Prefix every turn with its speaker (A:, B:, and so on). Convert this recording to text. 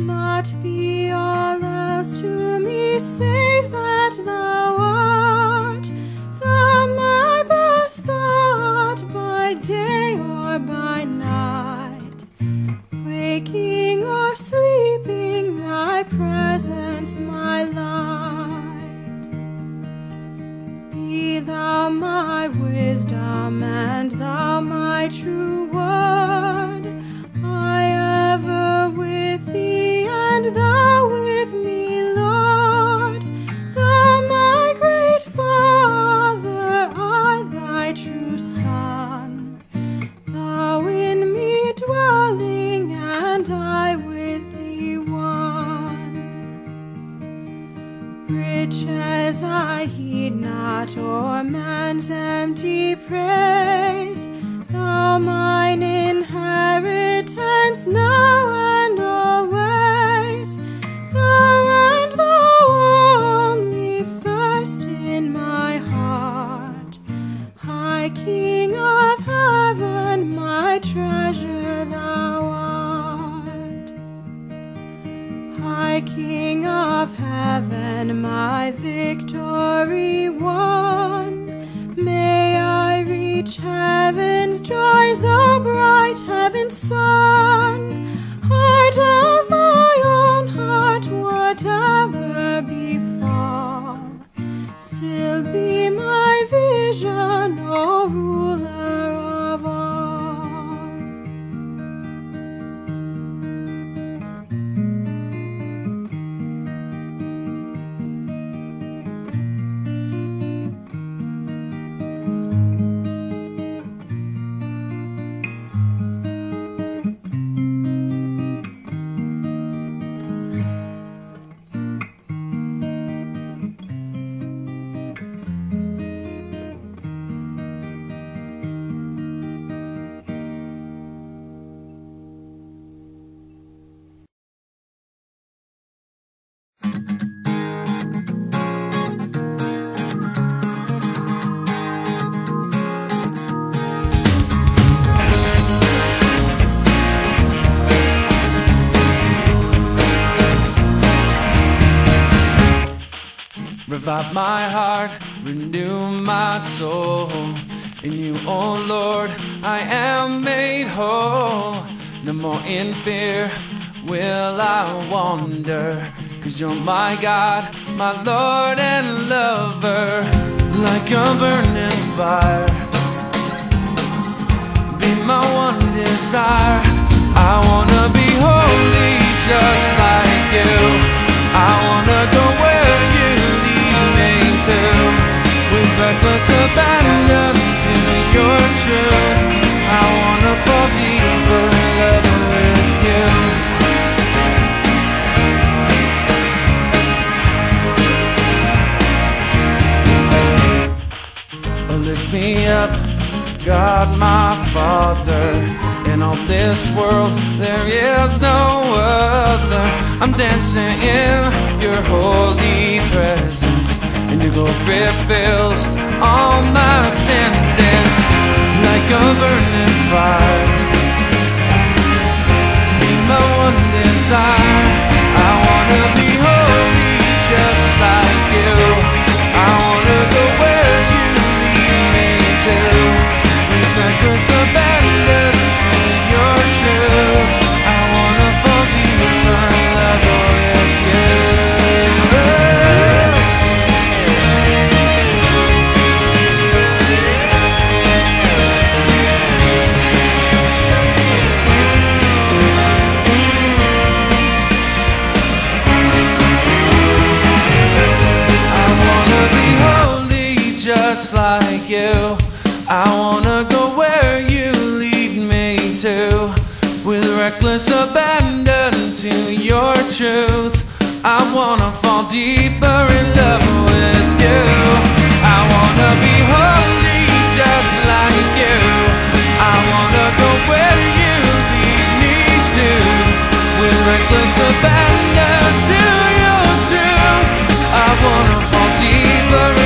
A: not be all else to me save that thou art my best thought by day or by night, waking or sleeping, thy presence my light. Be thou my wisdom and thou my true word, I ever with thee and thou with me, Lord. Thou my great Father, I thy true Son, thou in me dwelling and I with thee one. Riches I heed not, or man's empty praise, thou mine inheritance now and always, thou and thou only first in my heart, High King of heaven, my treasure thou art. High King of heaven, my victory won, may I reach heaven's joys, O bright heaven's sun. Heart of my own heart, whatever befall, still be my vision, O ruler of all.
B: Revive my heart, renew my soul. In you, O Lord, I am made whole. No more in fear will I wander, 'cause you're my God, my Lord and lover. Like a burning fire, be my one desire. I wanna be holy just like you. I wanna go where you lead me to, with reckless abandon to your truth. I wanna fall deeper in love with you. Lift me up, God my Father. In all this world there is no other. I'm dancing in your holy presence, and your glory fills all my senses. Like a burning fire, be my one desire. I wanna be holy just like you. I wanna go where you lead me to, with reckless abandon to your truth. I wanna fall deeper in love with you. Just like you, I wanna go where you lead me to, with reckless abandon to your truth. I wanna fall deeper in love with you. I wanna be holy just like you. I wanna go where you lead me to, with reckless abandon to your truth. I wanna fall deeper in